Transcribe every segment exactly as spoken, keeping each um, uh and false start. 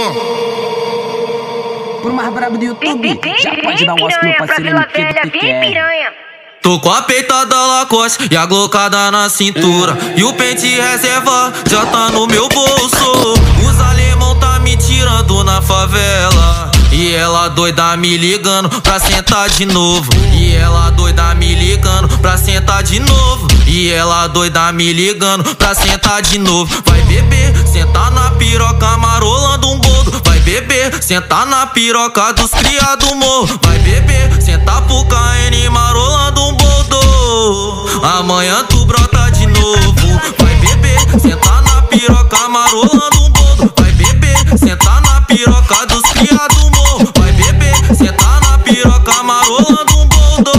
Pro mais brabo do YouTube, já pode dar um gosto no parceiro M Q do T Q R. Tô com a peitada Lacoste e a glocada na cintura, e o pente reserva já tá no meu bolso. Os alemão tá me tirando na favela, e ela doida me ligando pra sentar de novo. E ela doida me ligando pra sentar de novo. E ela doida me ligando pra sentar de novo. Vai beber, sentar na piroca marolando um boldo. Vai beber, sentar na piroca dos criados morro. Vai beber, sentar pro K N marolando um boldo. Amanhã tu brota de novo. Vai beber, sentar na piroca marolando um boldo. Vai beber, sentar na piroca dos criados morro. Vai beber, sentar na piroca marolando um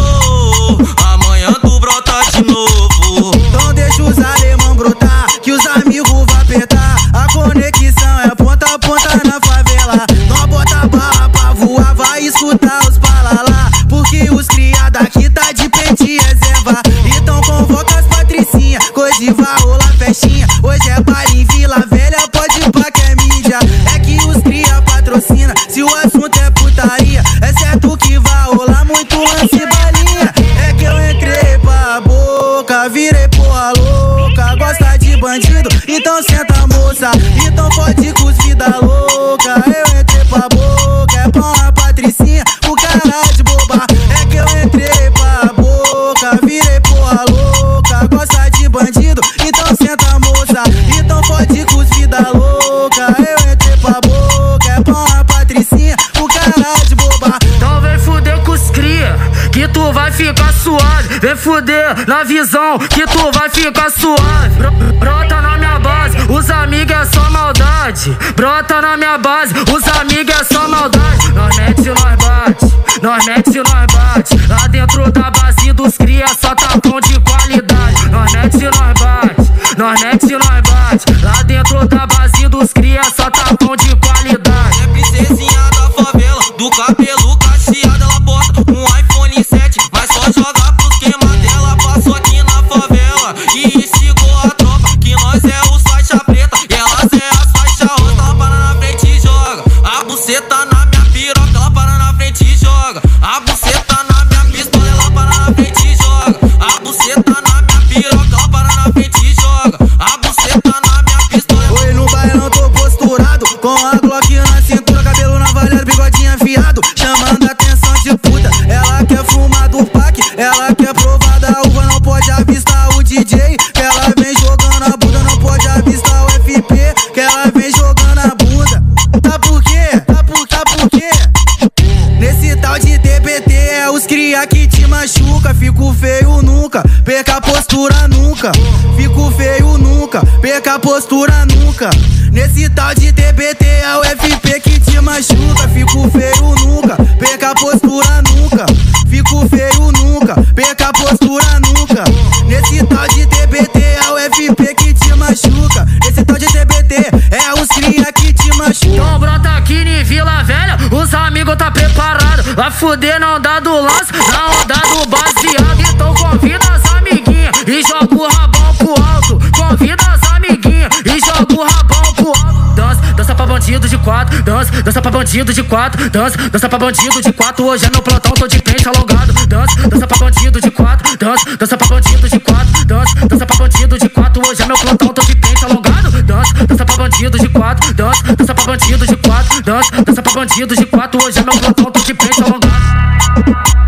boldo. Amanhã tu brota de novo. Então deixa os alemão brotar, que os amigos vão apertar. A conexão é ponta a ponta na favela. Não bota barra pra voar, vai escutar os palalá, porque os criados aqui tá de pente reserva. Então convoca as patricinha, hoje vai rolar festinha. Hoje é baile em Vila Velha, pode ir pra que é mídia. É que os cria patrocina, se o assunto é putaria, é certo que vai rolar muito lance e balinha. É que eu entrei pra boca, virei porra louca. Gosta de bandido, então senta moça. Então pode com os vida louca. Eu entrei pra boca, é pra uma patricinha, o cara de boba. É que eu entrei pra boca, virei porra louca. Gosta de bandido, então senta moça. Então pode com os vida louca. Eu entrei pra boca, é pra uma patricinha, o cara de boba. Então vem fuder com os cria, que tu vai ficar suave. Vem fuder na visão, que tu vai ficar suave. Brota na minha base, os amigos é só maldade. Brota na minha base, os amigos é só maldade. Nós mete, nós bate, nós mete, nós bate. Lá dentro da base dos cria só tapão de qualidade. Nós mete, nós bate, nós mete, nós bate. Lá dentro da base dos cria só tapão de qualidade. É princesinha da favela, do cabelo cacheado. Ela bota um iPhone sete, mas só joga pros queima dela. Passou aqui na favela e instigou a tropa, que nós é os faixa preta e elas é as faixa rosa. Ela para na frente e joga a buceta na minha piroca. Ela para na frente e joga a buceta na minha pistola. Ela para na frente e joga a buceta na minha piroca. Ela para na frente e joga a buceta na minha pistola. Oi, no bailão tô posturado, com a Glock na cintura, cabelo navalhado, bigodinho afiado, chamando a atenção de puta. Ela quer fumar do pack, ela quer provar da uva, não pode avistar o D J, que ela vem jogando a bunda. Não pode avistar o F P, que ela vem jogando a bunda. Tá por quê? Tá por, tá por quê? Nesse tal de T B T é os cria que te machuca. Fico feio nunca, perca a postura nunca. Fico feio nunca, perca a postura nunca. Nesse tal de T B T é o F P que te machuca. Fico feio nunca, perca a postura nunca. Fico feio nunca, perca a postura nunca. Nesse tal de T B T é o F P que te machuca. Nesse tal de T B T é os cria que te machuca. Então brota aqui em Vila Velha, os amigos tá preparado. Vai fuder na onda do lance, na onda do baseado. Então convida as amiguinhas e joga o rabão pro alto. Convida as amiguinhas e joga o rabão pro alto. Dança, dança pra bandido de quatro. Dança, dança pra bandido de quatro. Dança, dança pra bandido de quatro. Hoje é meu plantão, tô de pente alongado. Dança, dança pra bandido de quatro. Dança, dança pra bandido de quatro. Dança, dança pra bandido de quatro. Hoje é meu plantão, tô de pente alongado. Dança, dança pra bandido de quatro. Dança, dança pra bandido de quatro. Dança, dança pra bandido de quatro. Hoje é meu plantão, tô de pente alongado.